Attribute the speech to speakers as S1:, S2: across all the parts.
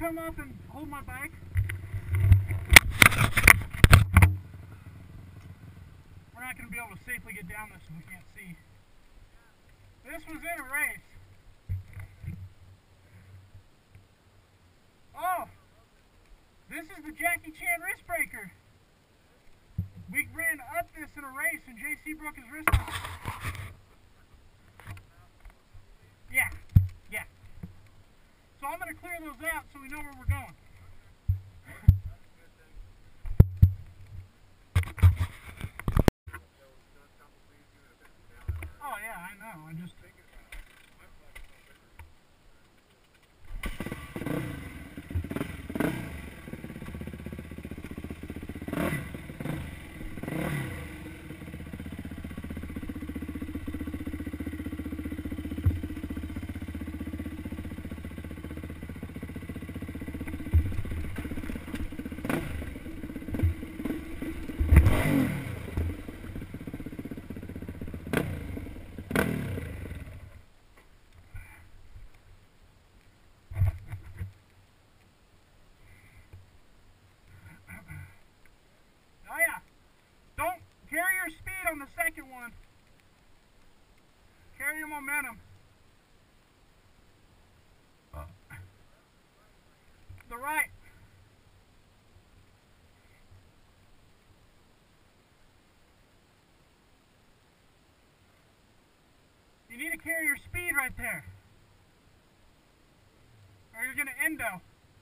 S1: come up and hold my bike? We're not going to be able to safely get down this if we can't see. This was in a race. Oh! This is the Jackie Chan wrist breaker. We ran up this in a race and JC broke his wrist. Yeah, yeah. So I'm going to clear those out so we know where we're going. Oh yeah, I know. I just... on the second one. Carry your momentum. The right. You need to carry your speed right there, or you're going to endo.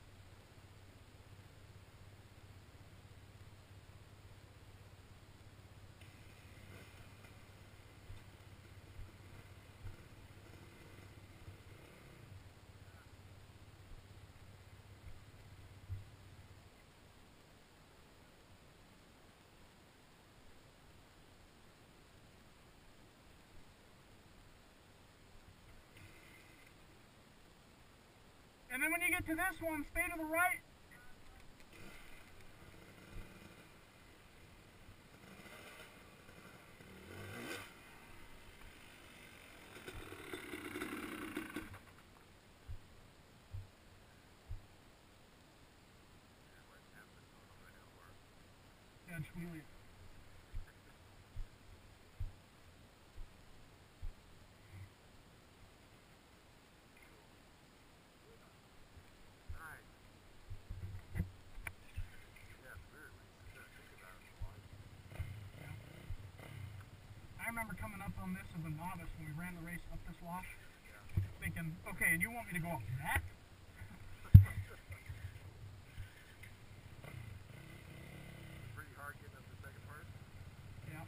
S1: And then when you get to this one, stay to the right. Yeah, just wheel it. I remember coming up on this as a novice when we ran the race up this wash, thinking, okay, and you want me to go up that?
S2: Pretty hard getting up the second part?
S1: Yeah.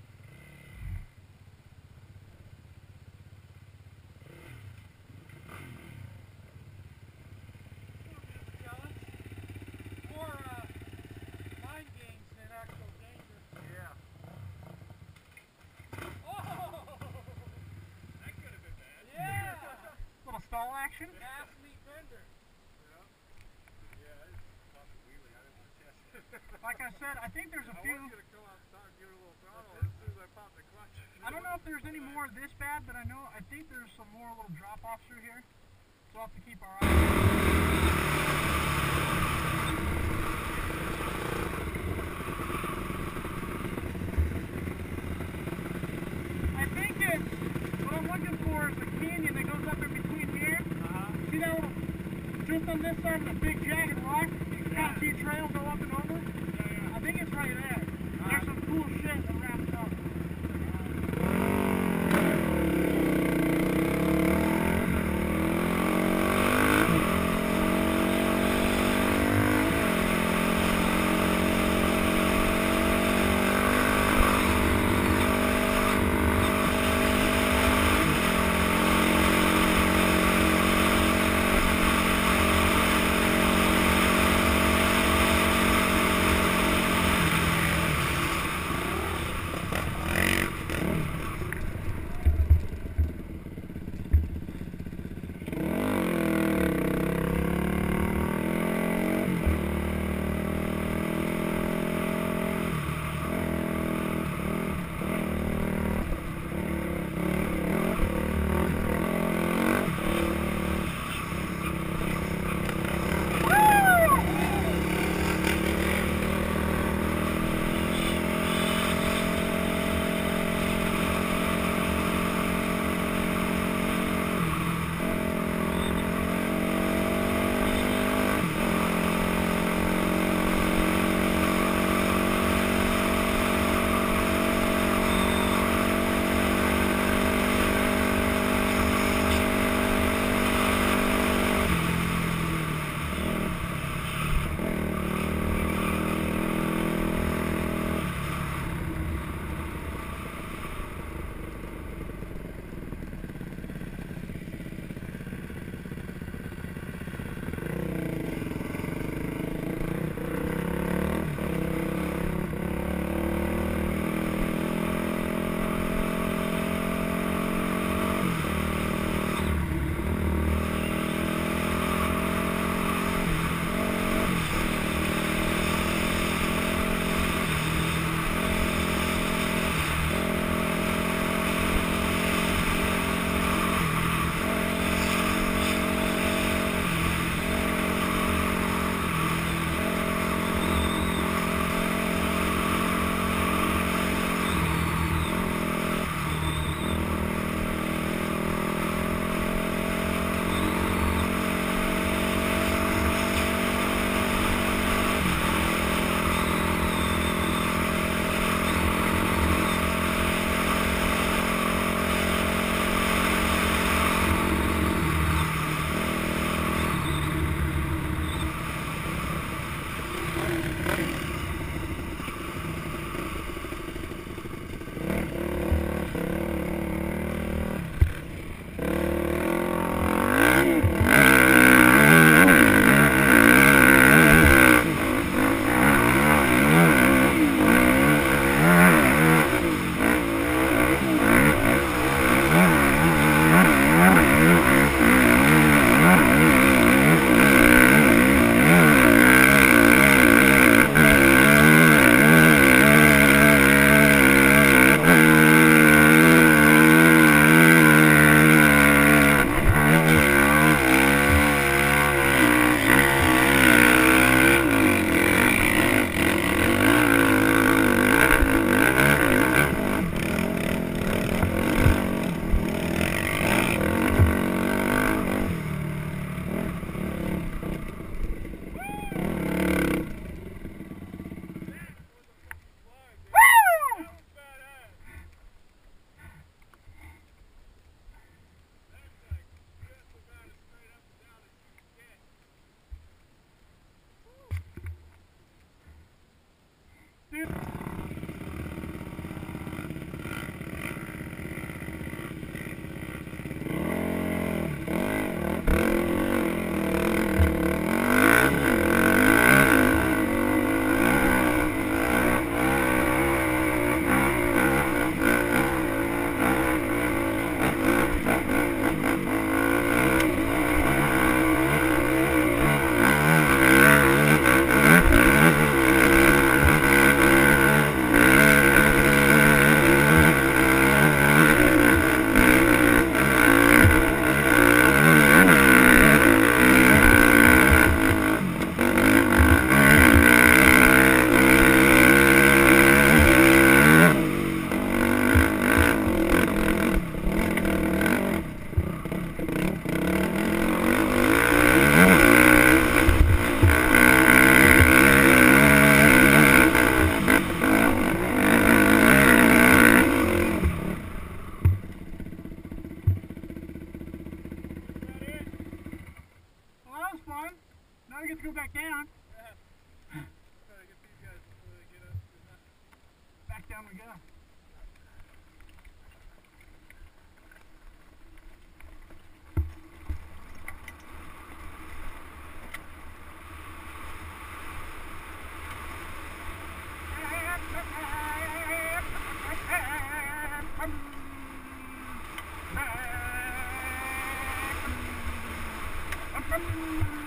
S1: More mind games than actual danger.
S2: Yeah.
S1: Stall action?
S2: Athlete bender. Yeah, it's fucking wheelie. I didn't want to test it.
S1: Like I said, I think there's a few.
S2: I was going to go outside and give it a little throttle as soon as I popped the clutch.
S1: I don't know if there's any more this bad, but I think there's some more little drop-offs through here. So we'll have to keep our eyes I think what I'm looking for is a canyon that goes up in between here. See that little, just on this side of the big jagged rock, you can kind of see a trail go up and over? I think it's right there. There's some cool shit that wraps up. we get to go back down.
S2: Yeah. Try to get these guys to get up.
S1: Back down we go. Come